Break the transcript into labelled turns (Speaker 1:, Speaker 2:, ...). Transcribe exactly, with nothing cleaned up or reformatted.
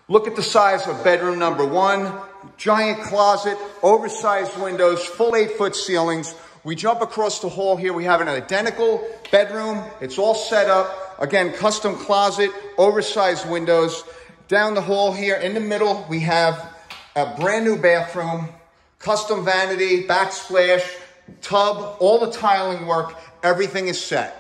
Speaker 1: Look at the size of bedroom number one. Giant closet, oversized windows, full eight foot ceilings. We jump across the hall here. We have an identical bedroom. It's all set up. Again, custom closet, oversized windows. Down the hall here in the middle, we have a brand new bathroom, custom vanity, backsplash, tub, all the tiling work. Everything is set.